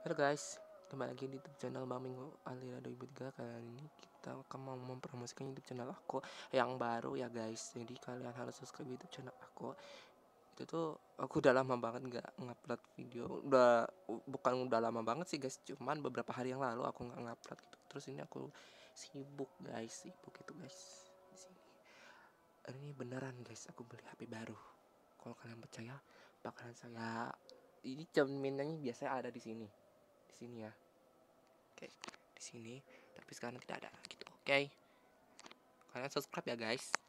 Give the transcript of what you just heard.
Halo guys, kembali lagi di YouTube channel Bang Minggu Alira 2003. Kali ini kita akan mau mempromosikan YouTube channel aku yang baru ya guys. Jadi kalian harus subscribe YouTube channel aku. Itu tuh aku udah lama banget nggak ngupload video. Bukan udah lama banget sih guys, cuman beberapa hari yang lalu aku nggak ngupload gitu. Terus ini aku sibuk guys, sibuk itu guys di sini. Ini beneran guys, aku beli HP baru. Kalau kalian percaya, bakalan saya ini cerminnya biasanya ada di sini ya. Oke, di sini, tapi sekarang tidak ada gitu. Oke, kalian subscribe ya guys.